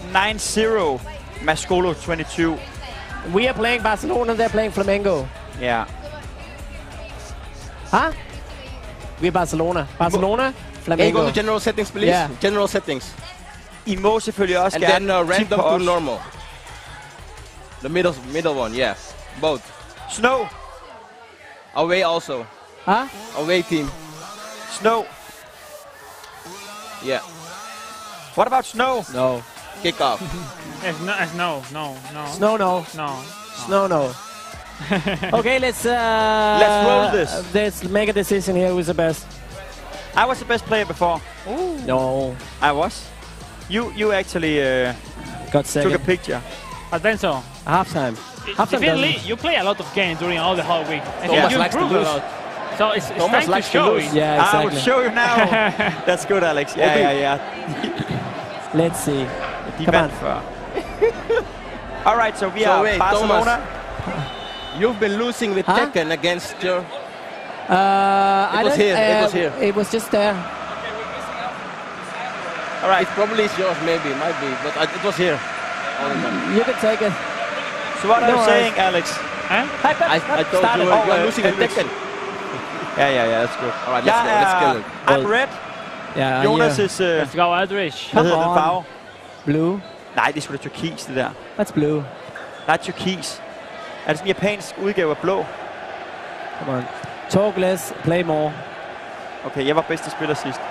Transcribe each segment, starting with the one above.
9-0. Mascolo 22. We are playing Barcelona, they're playing Flamengo. Yeah. Huh? We're Barcelona. Barcelona, Can you go Flamengo. to general settings, please? Yeah. General settings. I må selvfølgelig også And gerne then random tippe på to os. normal. The middle one, yeah. Both. Snow. Away also. Huh? Away team. Snow. Yeah. What about Snow? No. Kick off. No. Snow, no. No. Snow, no. Okay, let's roll this. Let's make a decision here. Who's the best? I was the best player before. No. I was. You actually Got took second. a picture. I think so. Halftime. Halftime Definitely, doesn't- you play a lot of games during all the whole week. And Thomas you likes to improve a lose. lot. So it's Thomas time to likes to show lose. it. Yeah, I will exactly. show you now. That's good, Alex. Yeah. Let's see. De Come vandt on. før. Alright, so we So are wait, Barcelona. Thomas. You've been losing with Huh? Tekken against your... I It was don't- here, it was here. It was just there. Alright, It probably is yours, maybe, might be, but it was here. All the time. You can take it. so what are No you worries. saying, Alex? Huh? I told Started. you you are Oh, losing with Alex. Tekken. Yeah, that's good. Alright, let's kill it. I'm red. Yeah, Jonas yeah. is... Let's go, Aldrich. Hvad hedder Come den on. farve? Blue. Nej, det er sgu da turkis, det der. That's blue. Nej, turkis. Er det sådan en japansk udgave af blå? Come on. Talk less, play more. Okay, jeg var bedste spiller sidst.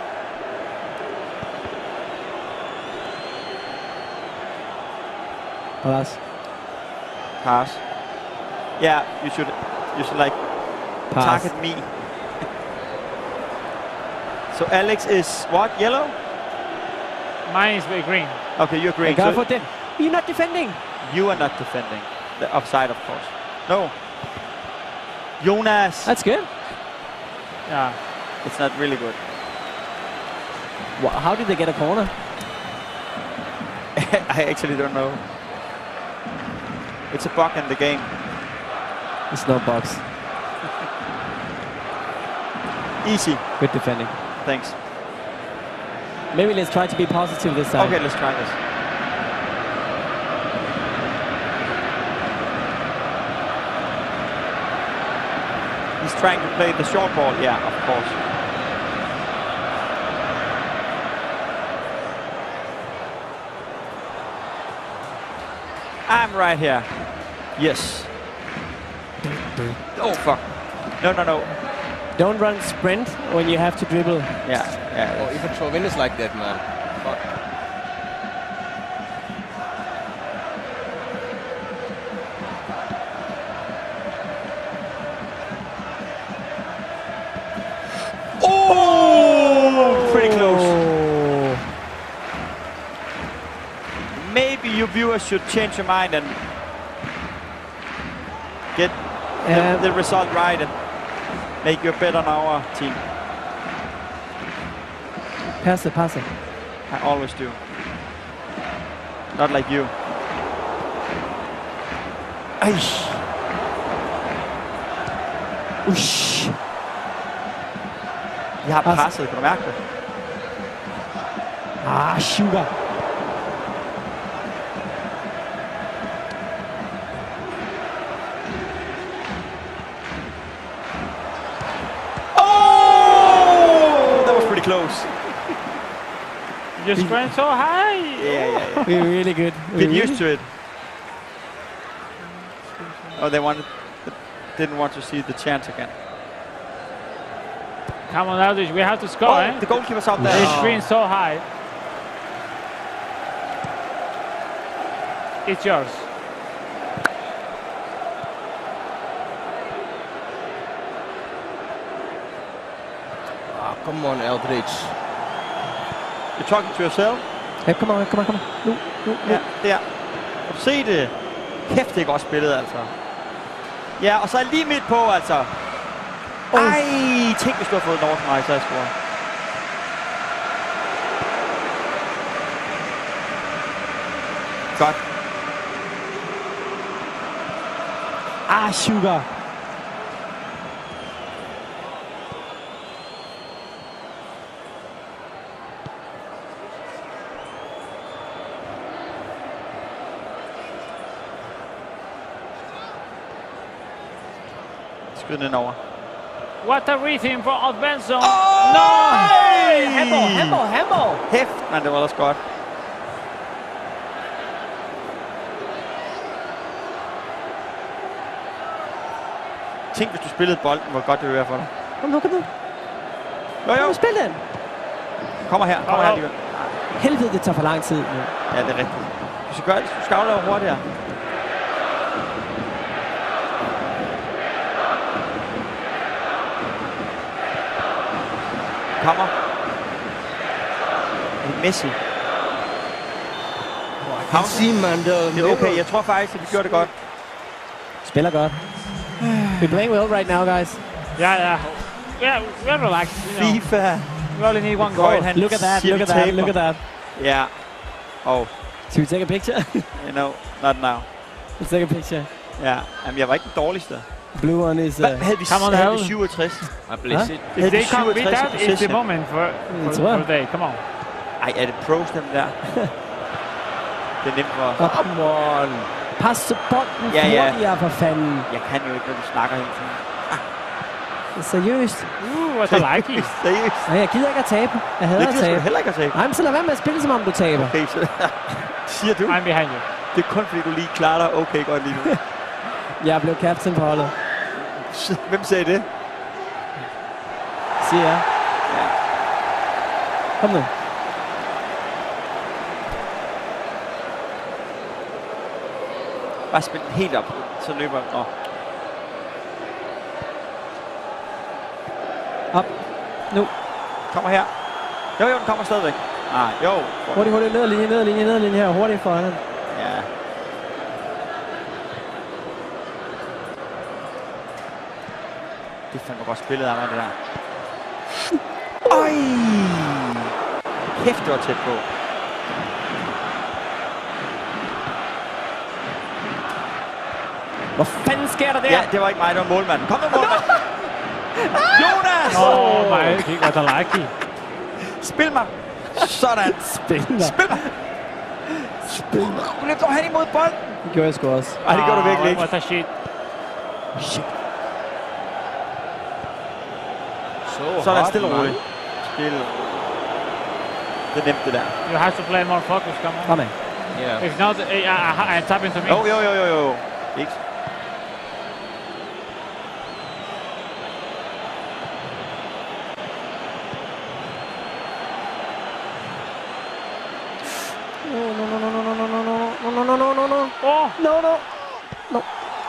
Pass. Pass. Yeah, you should like Pass. target me. So Alex is what? Yellow? Mine is very green. Okay, you're green. Go So for them. You're not defending. you are not defending. The offside, of course. No. Jonas. That's good. Yeah. It's not really good. How did they get a corner? I actually don't know. It's a bug in the game. It's no box. Easy. Good defending. Thanks. Maybe let's try to be positive this time. Okay, let's try this. He's trying to play the short ball. Yeah, of course. I'm right here. Yes. Oh, fuck. No. Don't run sprint when you have to dribble. Yeah. Oh, even Chauvin is like that, man. Fuck. Oh! Pretty close. Oh. Maybe you viewers should change your mind and get the result right and make you a bet on our team. Pass it. I always do. Not like you. Aish. Ush. Jeg har presset, kan du mærke det? Sugar. Oh! That was pretty close. You just went so high. Yeah. We're really good. Get used to it. Oh, they didn't want to see the chance again. Come on, Aldrich. We have to score, Oh, eh? the goalkeeper's out there. The screen so high. It's yours. Ah, come on, Eldridge. You're talking to yourself? Hey, come on. Nu. Ja, der. Kan du se det? Kæft, det er godt spillet, altså. Ja, og så lige midt på, altså. Ej, tænk, hvis du har fået Northmeier, så jeg scorer. Godt. Sugar. Skyd den over. What a retheme for Benson. Oh! No! Handball. Hæft, men det var også godt. Tænk, hvis du spillede bolden, hvor godt det ville være for dig. Kom nu. Jo. Spil den. Kommer her alligevel. Helvede, det tager for lang tid nu. Ja, det er rigtigt. Du skal gøre det. Du skal aflevere hurtigere. Kommer. Det er Messi. Det er okay. Jeg tror faktisk, at vi gjorde det godt. Spiller godt. We're playing well right now, guys. Yeah, we're relaxed. You know. FIFA. We only need one goal. Look at that. Yeah. Oh, Should we take a picture? you know, not now. Let's take a picture. Ja, jamen jeg var ikke den dårligste. Blue one is... Hvad havde vi Come on, havde vi Harold. 67? I bless it. If they can't beat that, it's the possession. moment for today. Come on. Ej, er det pros dem der? Det er nemt for... Come on. Pas til bolden Ja. hurtigere, for fanden. Jeg kan jo ikke, når du snakker hele tiden. Seriøst. What a likey. Seriøst. Nej, jeg gider ikke at tabe. Jeg hader Det at gider du tabe. heller ikke at tabe. Nej, men så lad være med at spille, som om du taber. Okay, så... Siger du? I'm behind you. Det er kun fordi, du lige klarer dig okay godt lige nu. Jeg blev captain på holdet. Hvem sagde det? Siger jeg. Ja. Kom nu. Bare spil den helt op, så løber... Nå. Op. Nu. Kommer her. Jo, den kommer stadigvæk. Nej, jo. Hurtigt. Ned ad linje her. Hurtigt for hende. Ja. Det er fandme godt spillet af mig, det der. Øj! Kæft, det var tæt på. Hvor fanden sker der der? Ja, det var ikke mig, det var målmanden. Kom nu, målmand! Jonas! Oh my, what a likey. Spil mig! Sådan! Spil mig. Du løb dog hen imod bolden! Det gjorde jeg sgu også. Ej, det gjorde du virkelig ikke. What a shit. Shit. So Sådan, hot, stille og man. roligt. Stille. Det er nemt, det der. You have to play more focus, come on. Kom af. Yeah. If not, I tap into me. Jo. Ikke? Oh! No.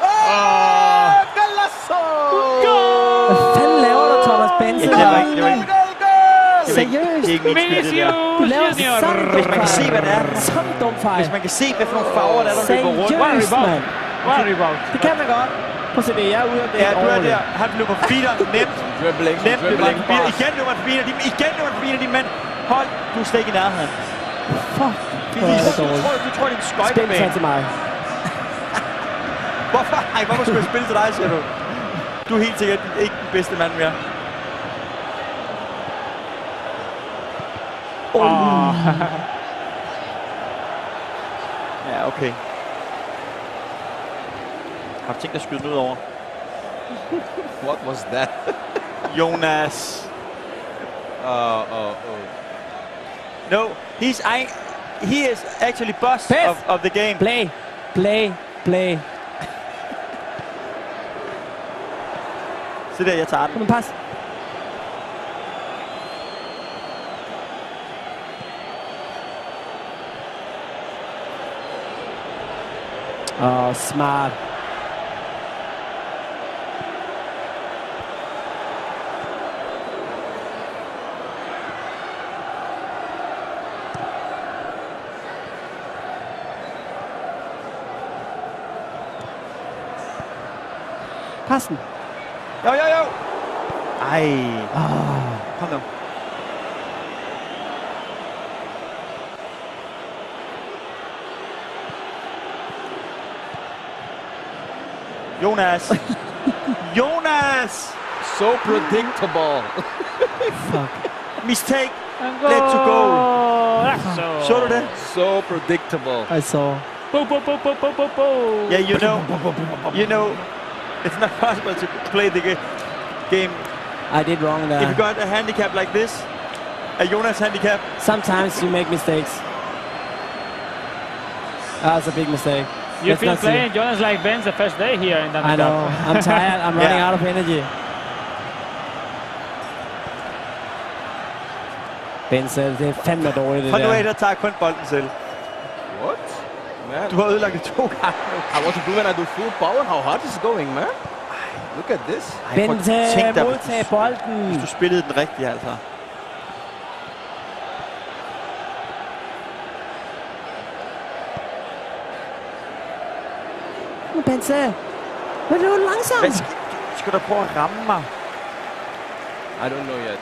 Golazo! Hvad fanden laver du, Thomas Benson? Det var ikke. Seriøst? Det er ikke mit spil, det der. Du laver Junior. sådan en Hvis man dum kan se, hvad det er. fejl. Sådan en dum fejl. Hvis man kan se, hvad for nogle farver der er, der løber rundt. Seriøst, mand. Worry about. Det kan man godt. Prøv at se det, jeg er ude af det. Ja, du er der. Han løber forbi dig. Nemt. Dribbling. Nemt løber han forbi dig. pass. Igen løber han forbi dig. Igen løber han forbi dig, din mand. Hold, du er slet ikke i nærheden. Fuck. Du Hvor er det dårligt. tror, det er en Spil skøjtebane. så til mig. Hvorfor skulle jeg spille til dig, siger du? Du er helt sikkert ikke den bedste mand mere. Ja, okay. Har du tænkt dig at skyde den ud over? What was that? Jonas. Oh. No, he is actually boss Pef. of the game. Play. Se der, jeg tager den. Kom en pas. Smart. Passen. Jo. Ej. Kom nu. Jonas. Jonas. So predictable. Fuck. Mistake. And Led to goal. That's so. Så du det? So predictable. I saw. Bo. Yeah, you know, It's not possible to play the game I did wrong if there. you got a handicap like this. A Jonas handicap. Sometimes you make mistakes. That's a big mistake. You Let's feel not see. playing Jonas like Ben's the first day here in I know. I'm tired. I'm running Yeah. out of energy. Ben sagde, det er fandme dårligt, det Fra nu af, der. der tager jeg kun bolden selv. What? Man, Du har ødelagt det 2 gange nu. I want to do when I do full power. How hard is it going, man? Look at this. Ben Tænk dig, modtager bolden. hvis du spillede den rigtige, altså. Nu, Bente. Men det var langsomt. Hvad skal du prøve at ramme mig? I don't know yet.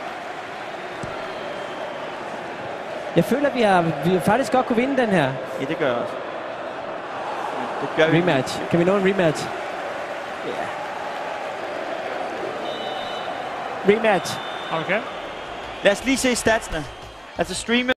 Jeg føler, vi har faktisk godt kunne vinde den her. Ja, det gør jeg også. Det gør vi. Rematch. Kan vi nå en rematch? Ja. Rematch. Okay. Lad os lige se statsene. Altså streame